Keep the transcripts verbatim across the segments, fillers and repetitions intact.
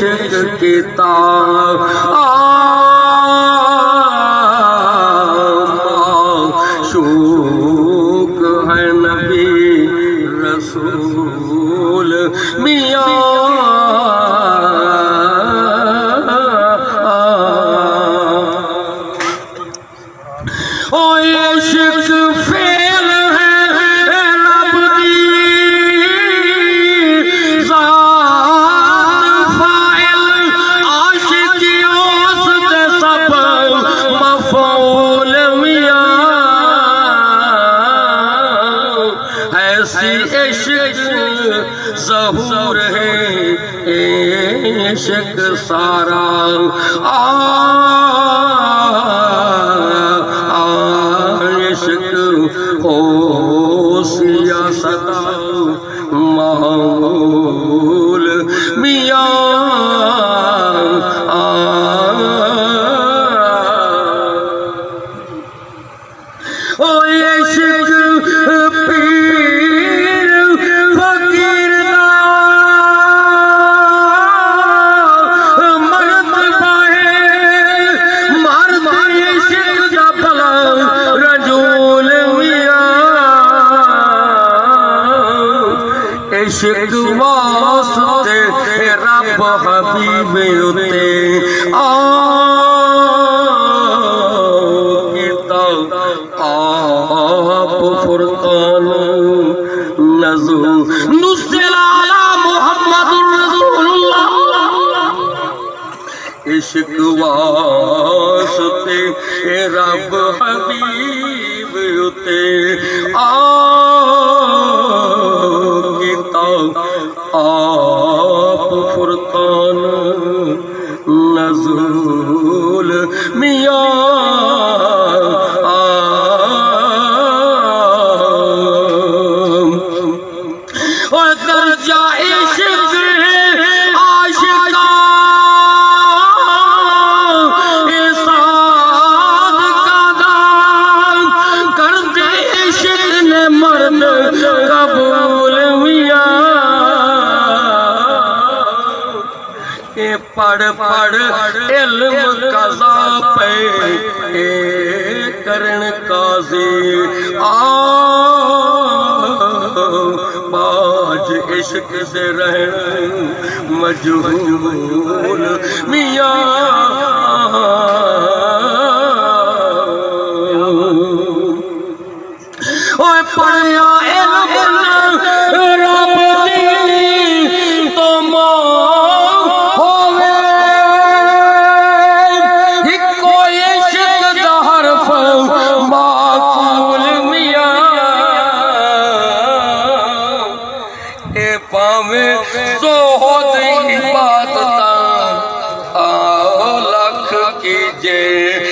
عشق کی تاب معشوق ہے نبی رسول میاں ظہور ہے عشق سارا عشق ہو سیاست معمول میاں عشق واسطے رب حبیب اتے آگتا آپ فرقان نزل نزل علی محمد رسول اللہ عشق واسطے رب حبیب اتے آپ فرقان نزول میاں اور درجہ عشق عاشقاں احسان کا دام کر دے عشق نے مرد قبول میاں پڑھ پڑھ علم قضا پہ کرن قاضی باج عشق سے رہن مجہول میاں اور پڑھیا علم رب دی تو زہد عبادتاں لکھ کیجے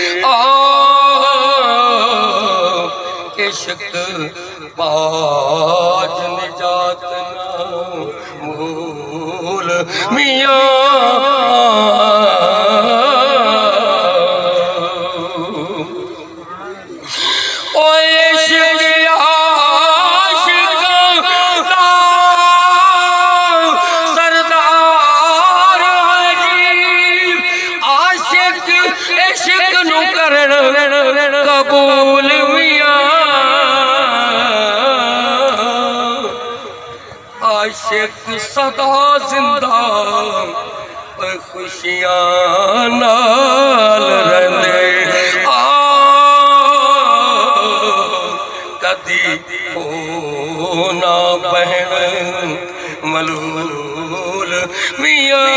عشق باج نجات نامول میاں قبول میاں عاشق صدا زندہ خوشیاں نال رہندے کدی ہونا بہن ملول میاں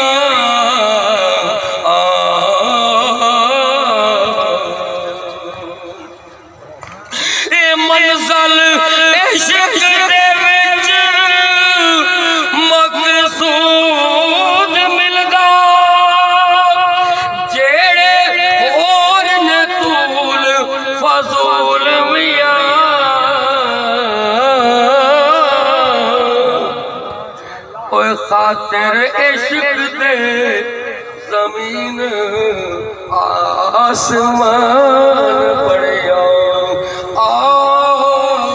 منزل عشق دے وچ مقصود ملدا جیڑے ہور نے طول فضول میاں اوے خاطر عشق دے زمین آسمان پڑیا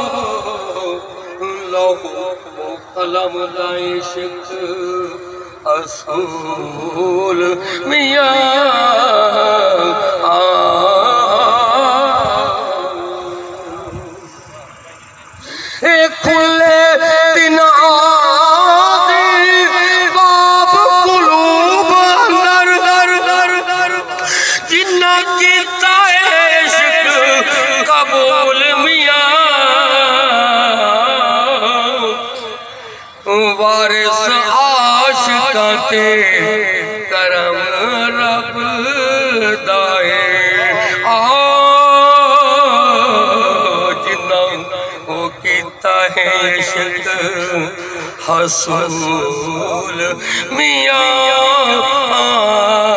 قلم دا عشق حصول میاں ایک کھلے دن آدھی باب قلوب اندر جنہ کیتا عشق قبول میاں وارث عاشقاں تے کرم رب دائے آ جنہ وہ کیتا ہے عشق حصول میاں